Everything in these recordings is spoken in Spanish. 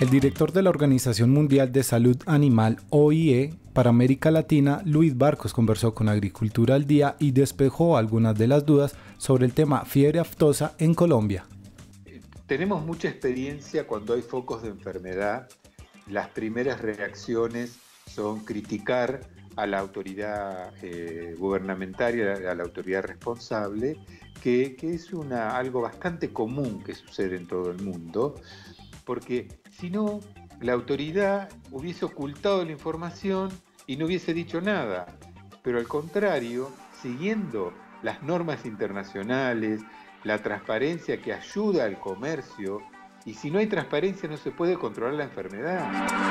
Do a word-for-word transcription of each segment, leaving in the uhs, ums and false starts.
El director de la Organización Mundial de Salud Animal, O I E, para América Latina, Luis Barcos, conversó con Agricultura al Día y despejó algunas de las dudas sobre el tema fiebre aftosa en Colombia. Tenemos mucha experiencia cuando hay focos de enfermedad. Las primeras reacciones son criticar a la autoridad eh, gubernamental, a la autoridad responsable, que, que es una, algo bastante común que sucede en todo el mundo, porque si no, la autoridad hubiese ocultado la información y no hubiese dicho nada, pero al contrario, siguiendo las normas internacionales, la transparencia que ayuda al comercio, y si no hay transparencia no se puede controlar la enfermedad.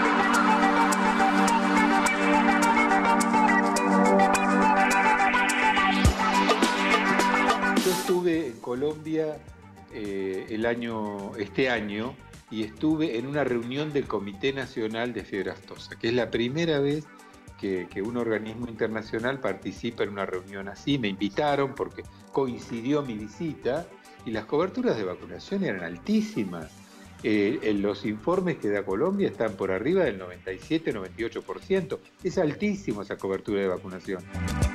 Yo estuve en Colombia eh, el año, este año y estuve en una reunión del Comité Nacional de Fiebre Aftosa, que es la primera vez que, que un organismo internacional participa en una reunión así. Me invitaron porque coincidió mi visita y las coberturas de vacunación eran altísimas. Eh, en los informes que da Colombia están por arriba del noventa y siete, noventa y ocho por ciento. Es altísimo esa cobertura de vacunación.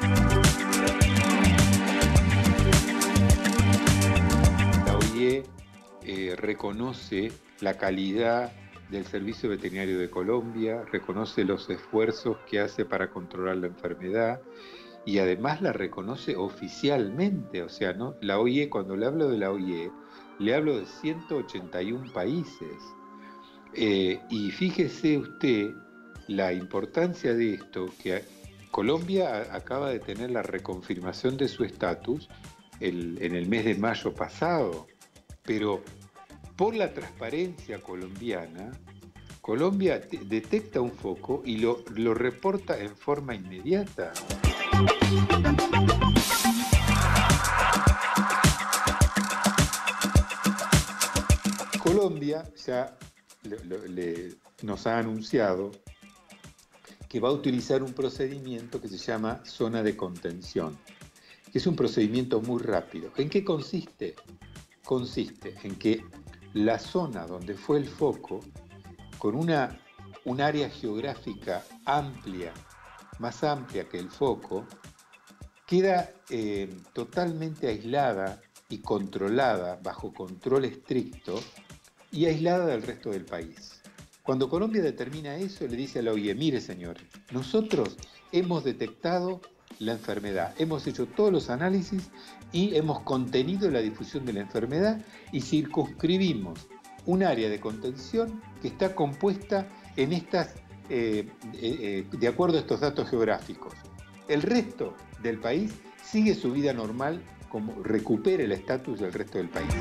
La O I E eh, reconoce la calidad del Servicio Veterinario de Colombia, reconoce los esfuerzos que hace para controlar la enfermedad y además la reconoce oficialmente. O sea, ¿no? La O I E, cuando le hablo de la O I E, le hablo de ciento ochenta y un países. Eh, y fíjese usted la importancia de esto, que Colombia acaba de tener la reconfirmación de su estatus el, en el mes de mayo pasado, pero por la transparencia colombiana, Colombia detecta un foco y lo, lo reporta en forma inmediata. Colombia ya le, le, nos ha anunciado que va a utilizar un procedimiento que se llama zona de contención, que es un procedimiento muy rápido. ¿En qué consiste? Consiste en que la zona donde fue el foco, con una, un área geográfica amplia, más amplia que el foco, queda eh, totalmente aislada y controlada, bajo control estricto, y aislada del resto del país. Cuando Colombia determina eso, le dice a la O I E, mire señores, nosotros hemos detectado la enfermedad, hemos hecho todos los análisis y hemos contenido la difusión de la enfermedad y circunscribimos un área de contención que está compuesta en estas, eh, eh, de acuerdo a estos datos geográficos. El resto del país sigue su vida normal, como recupera el estatus del resto del país.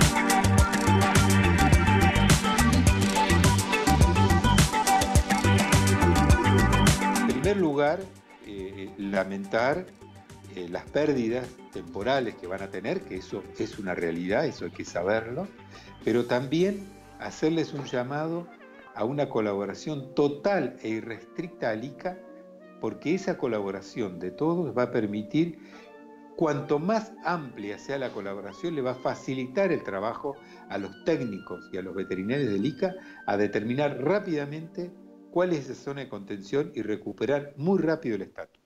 En primer lugar, eh, lamentar eh, las pérdidas temporales que van a tener, que eso es una realidad, eso hay que saberlo, pero también hacerles un llamado a una colaboración total e irrestricta al I C A, porque esa colaboración de todos va a permitir, cuanto más amplia sea la colaboración, le va a facilitar el trabajo a los técnicos y a los veterinarios del I C A a determinar rápidamente cuál es esa zona de contención y recuperar muy rápido el estatus.